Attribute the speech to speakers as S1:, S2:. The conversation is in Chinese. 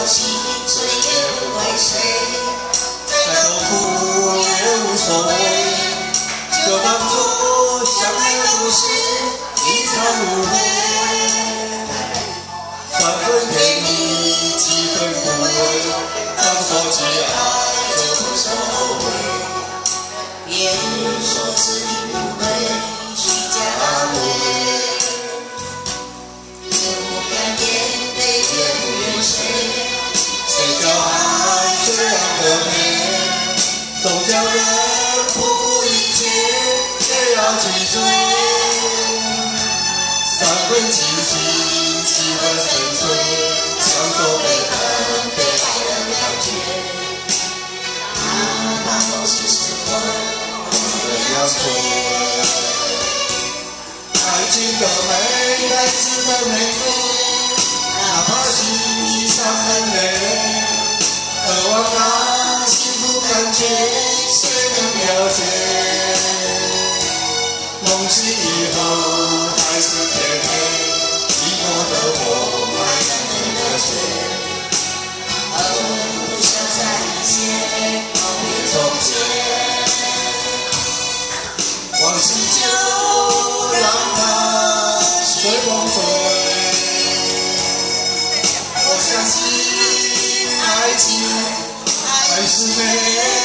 S1: 了心，谁也不怪谁。
S2: 再痛苦也无所谓，就当作相爱不是一场误会。3分甜蜜，几分苦味，当说起爱就不是后悔。
S1: 别说自己不会，虚假安慰。也不敢面对，也不怨谁。
S2: 谁叫爱这样的美，总叫人不顾一切也要去追。3分清醒，7分沉醉，享受被疼被爱的感觉。
S1: 那都是时光，
S2: 要追。爱情的美，来自的美丽，哪怕心里伤痕累累，渴望那幸福感觉，谁能了解？梦醒以后还是天黑，寂寞的我还是你的嘴。
S1: 不想再一切，告别从前。
S2: 往事就让它随风吹。我相信爱情还是美。